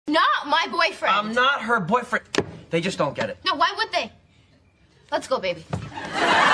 Not my boyfriend. I'm not her boyfriend. They just don't get it. No, why would they? Let's go, baby.